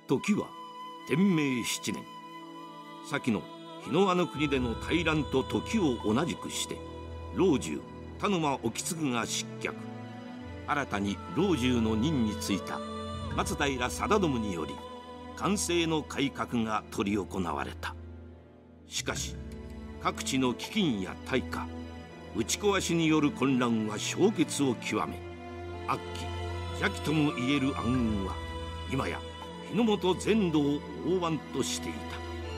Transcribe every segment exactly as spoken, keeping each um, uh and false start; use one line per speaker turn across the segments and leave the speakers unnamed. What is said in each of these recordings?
時は天明七年、先の日の輪の国での大乱と時を同じくして、老中田沼意次が失脚。新たに老中の任に就いた松平定信により寛政の改革が執り行われた。しかし各地の飢饉や大火、打ち壊しによる混乱は消滅を極め、悪鬼邪気ともいえる暗雲は今や日の本全土を覆わんとしていた。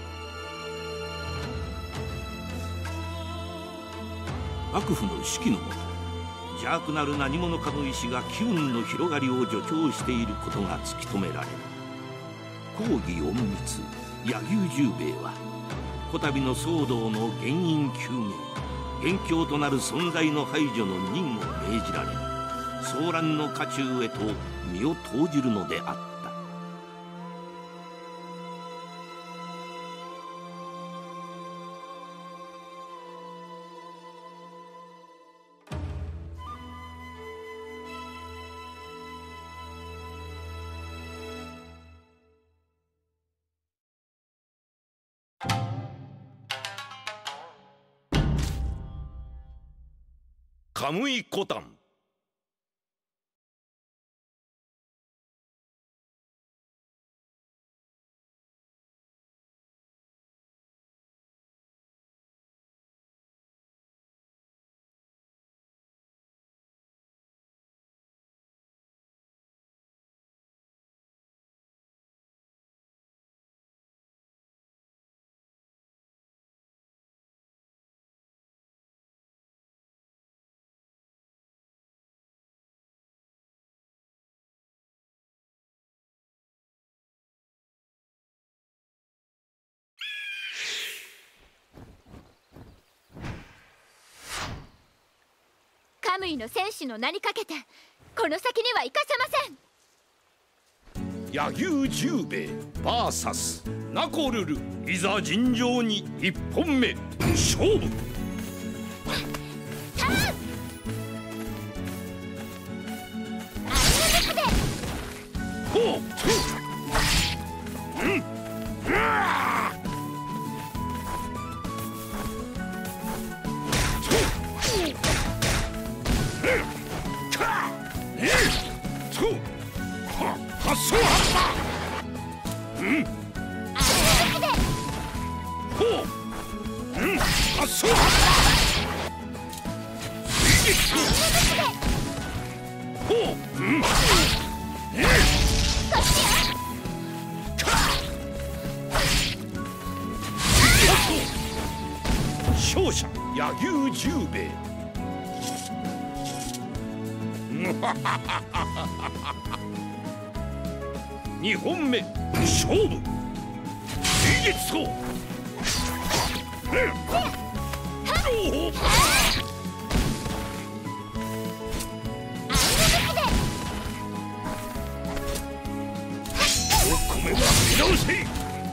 幕府の指揮のもと、邪悪なる何者かの意志が機運の広がりを助長していることが突き止められる。公儀隠密柳生十兵衛はこたびの騒動の原因究明、元凶となる存在の排除の任を命じられ、騒乱の渦中へと身を投じるのであった。カムイコタン。
カムイの戦士の名にかけてこの先には行かせません。
柳生十兵衛 ブイエス ナコルル、いざ尋常に一本目勝負。ほう、うん、うわ発想発破。うん。ほう。うん。発想発破。水撃。ほう。うん。えっ。勝者柳生十兵衛。にほんめ勝負。水月走。お米は見直せ。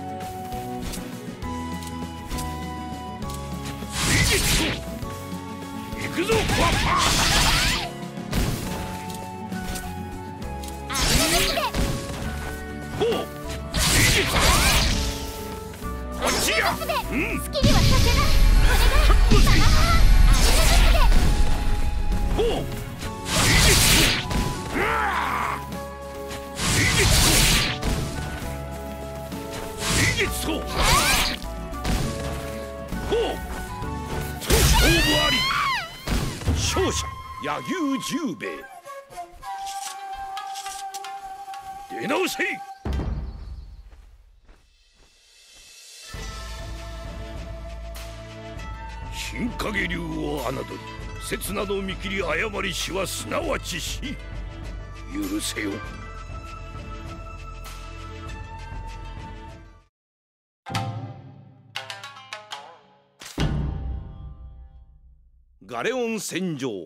水月走。行くぞクワッパー。
好きにはさせない。お願い。
ほう。水月走。ほう。勝負あり。勝者柳生十兵衛。出直せ。新影流を侮り、刹那の見切り誤りしはすなわち死。許せよ。ガレオン戦場。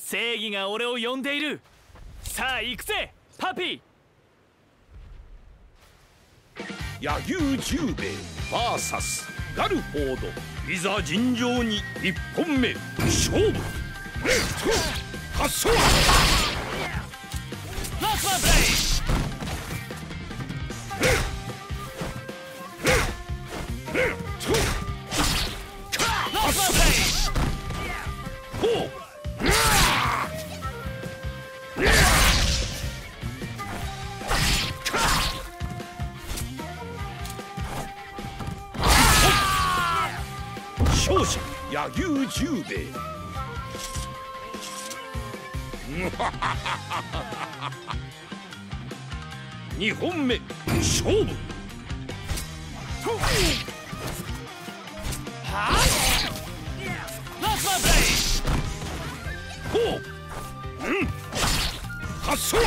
正義が俺を呼んでいる。さあ行くぜパピ
ー。柳生十兵衛 ブイエス ガルフォード。いざ尋常に一本目勝負。発想。
ラスマブレイ
勝者柳生十兵衛。にほんめ勝負。
ラスマブレイ
ほう。うん。発想。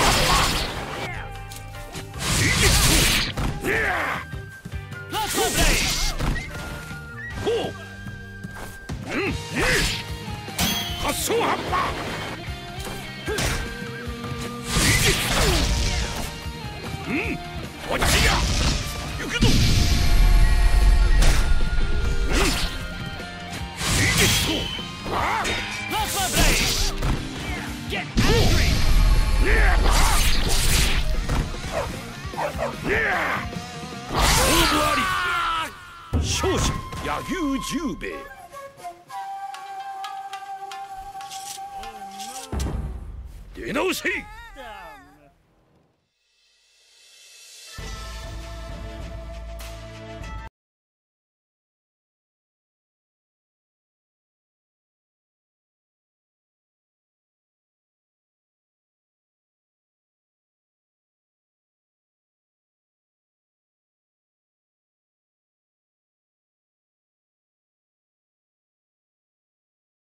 ラスマブレイ
ほう。うん。発想葉っぱ。うん。こっちが行くぞ。うん。いいですと。ああ。
ラスマブレイゲットアングリー。
勝負あり。勝者柳生十兵衛。出直せ。